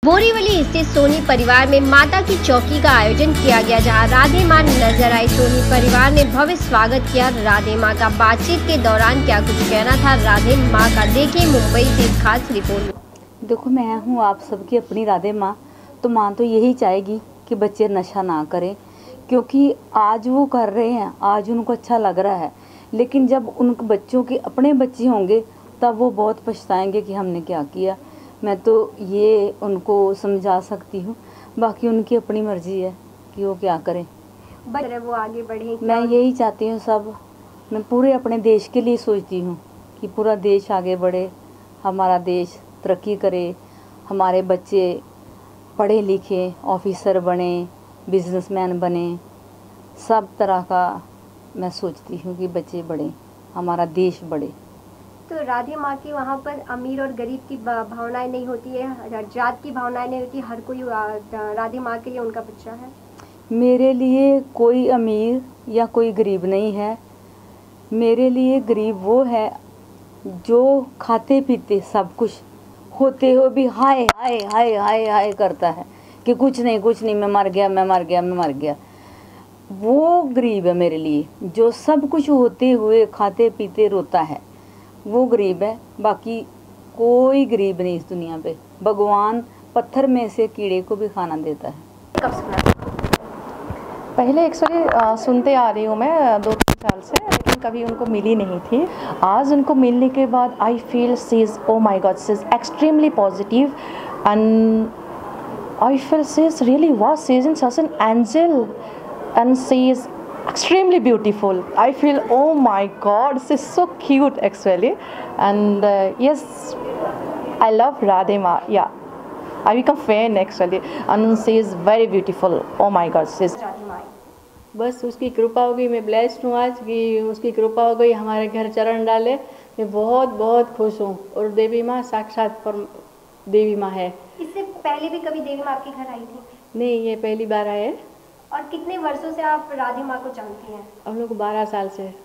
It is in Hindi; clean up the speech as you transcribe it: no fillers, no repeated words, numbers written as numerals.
बोरीवली स्थित सोनी परिवार में माता की चौकी का आयोजन किया गया, जहां राधे मां नजर आई। सोनी परिवार ने भव्य स्वागत किया राधे मां का। बातचीत के दौरान क्या कुछ कहना था राधे मां का, देखिए मुंबई से खास रिपोर्ट। देखो, मैं हूँ आप सबकी अपनी राधे माँ। तो माँ तो यही चाहेगी कि बच्चे नशा ना करें, क्योंकि आज वो कर रहे हैं, आज उनको अच्छा लग रहा है, लेकिन जब उन बच्चों के अपने बच्चे होंगे तब वो बहुत पछताएंगे कि हमने क्या किया। मैं तो ये उनको समझा सकती हूँ, बाकी उनकी अपनी मर्जी है कि वो क्या करें। वो आगे बढ़े, मैं यही चाहती हूँ मैं पूरे अपने देश के लिए सोचती हूँ कि पूरा देश आगे बढ़े, हमारा देश तरक्की करे, हमारे बच्चे पढ़े लिखे ऑफिसर बने, बिजनेसमैन बने, सब तरह का मैं सोचती हूँ कि बच्चे बढ़े, हमारा देश बढ़े। तो राधे माँ की वहाँ पर अमीर और गरीब की भावनाएं नहीं होती है, जात की भावनाएं नहीं होती, हर कोई राधे माँ के लिए उनका बच्चा है। मेरे लिए कोई अमीर या कोई गरीब नहीं है। मेरे लिए गरीब वो है जो खाते पीते सब कुछ होते हो भी हाय हाय हाय हाय हाय करता है कि कुछ नहीं, मैं मर गया, मैं मर गया, मैं मर गया। वो गरीब है मेरे लिए, जो सब कुछ होते हुए खाते पीते रोता है, वो गरीब है। बाकी कोई गरीब नहीं इस दुनिया पे। भगवान पत्थर में से कीड़े को भी खाना देता है। कब सुना? पहले एक्चुअली सुनते आ रही हूँ मैं 2-3 साल से, लेकिन कभी उनको मिली नहीं थी। आज उनको मिलने के बाद I feel she is, oh my God, she is extremely positive and I feel she is really was, she is in such an angel and she is extremely beautiful. I feel, oh my god, she's so cute actually, and yes, I love Radhe Ma. Yeah, I become fan actually, and she is very beautiful. Oh my god, she's बस उसकी कृपा हो गई। मैं ब्लेस्ड हूँ आज कि उसकी कृपा हो गई, हमारे घर चरण डाले। मैं बहुत बहुत खुश हूँ। और देवी माँ साक्षात पर देवी माँ है। इससे पहले भी कभी देवी माँ आपके घर आई थी? नहीं, ये पहली बार आए। और कितने वर्षों से आप राधे माँ को जानती हैं? हम लोग 12 साल से।